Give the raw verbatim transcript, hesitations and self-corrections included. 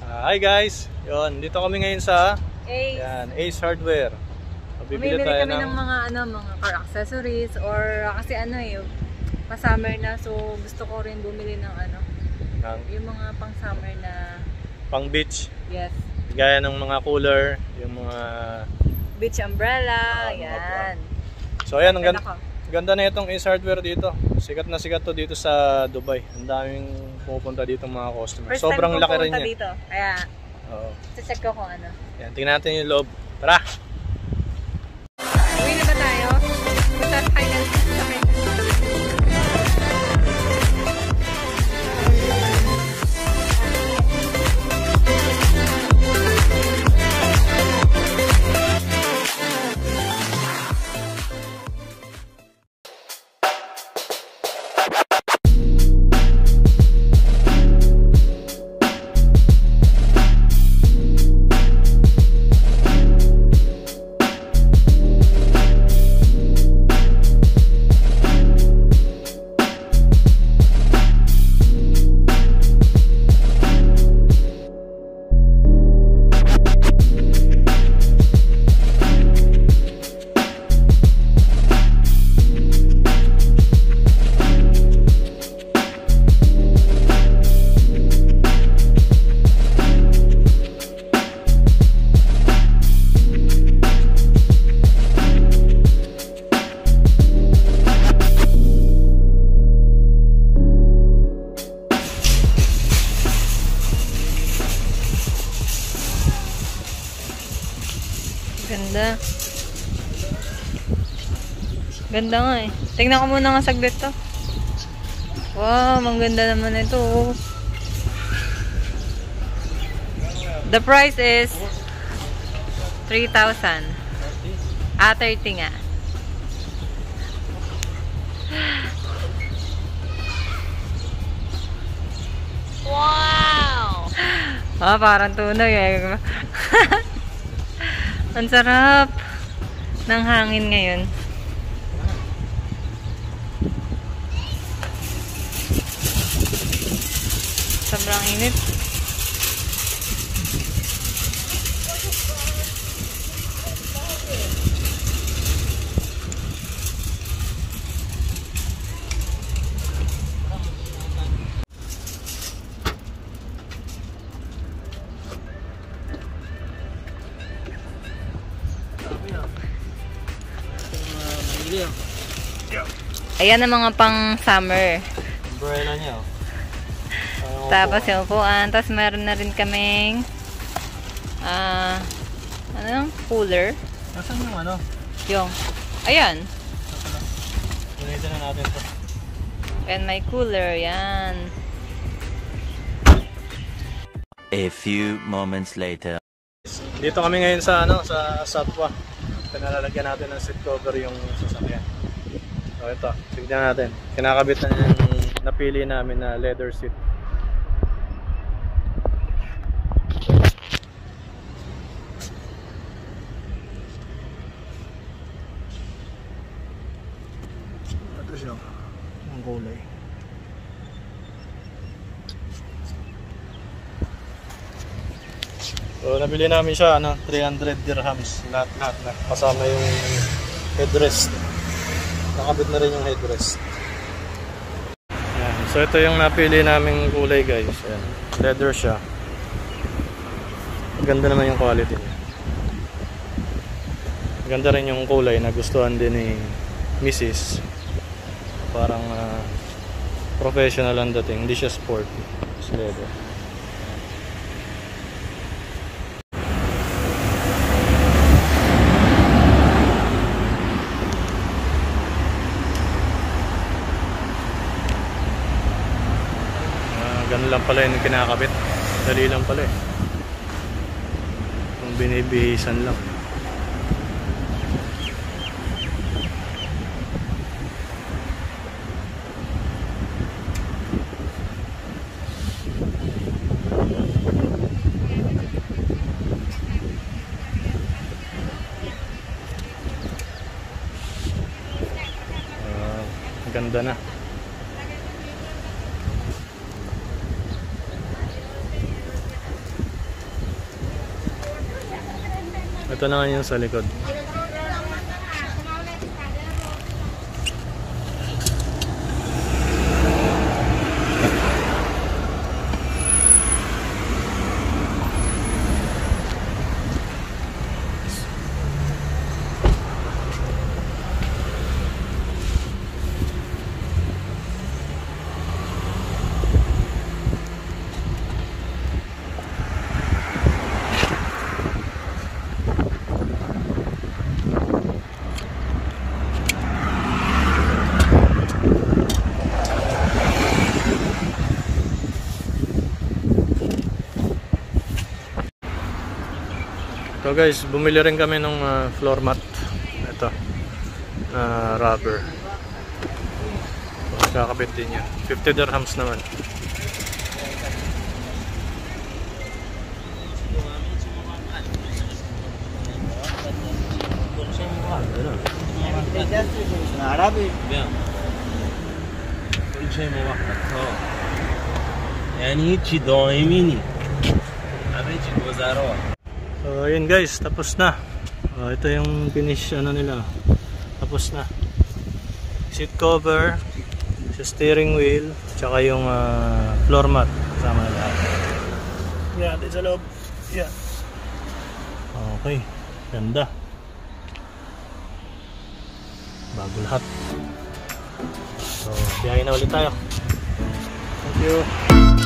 Uh, hi guys! Yun, dito kami ngayon sa Ace, yan, Ace Hardware. Bibili tayo kami ng, ng mga ano, mga car accessories or kasi ano eh, pa-summer na, so gusto ko rin bumili ng ano, ng, yung mga pang-summer na pang beach. Yes. Gaya ng mga cooler, yung mga beach umbrella, uh, yan. So ayan, ang ganda, ganda na itong Ace Hardware dito. Sikat na sikat to dito sa Dubai. Ang daming pumupunta dito mga customer. First Sobrang time laki rin niya. Dito. Kaya, oo. check ko kung ano. Yan, tingnan natin yung loob. Tara! Uwi na ba tayo? Punta tayo ng sakit. Ganda. Ganda nga eh. Tingnan ko muna nga saglit to. Wow, ang ganda naman ito. The price is three thousand. Ah, thirty nga. Wow! Ah, parang tunog eh. Ang sarap ng hangin ngayon. Sobrang init. Ayan ang mga pang summer. Umbrella niya. Oh. Tapos yung upuan. Tapos meron na rin kaming ah uh, ano yung cooler. Nasaan yung ano? Yung ayan. Gamitin na natin to. And my cooler, yan. A few moments later. Dito kami ngayon sa ano, sa Satwa. Pinalalagyan natin ng seat cover yung sasakyan. So ito, tignan natin. Kinakabit na yung napili namin na leather seat. Ito siya, ang kulay. So nabili namin siya ano, three hundred dirhams lahat-lahat na kasama yung headrest. Nakabit na rin yung headrest. Ayan. So ito yung napili naming kulay guys. Ayan. Leather siya. Ganda naman yung quality niya. Ganda rin yung kulay. Nagustuhan din ni Missus Parang uh, professional ang dating. Hindi siya sporty. It's leather. Ganun lang pala yung kinakabit. Dali lang pala eh. Kung binibihisan lang. Uh, ganda na. Ito naman yung sa likod. So guys, bumili rin kami ng uh, floor mat. Ito, na uh, rubber. So, kakabit din yan. fifty dirhams naman. عربي كل شيء موحد يعني هيك دائمي عربي وزارات. So ayun guys, tapos na. Uh, ito yung finish ano nila. Tapos na. Seat cover, sa steering wheel, tsaka yung uh, floor mat kasama na lahat. Yan, natin sa loob. Yan. Okay, ganda. Bago lahat. So, biyahe na ulit tayo. Thank you.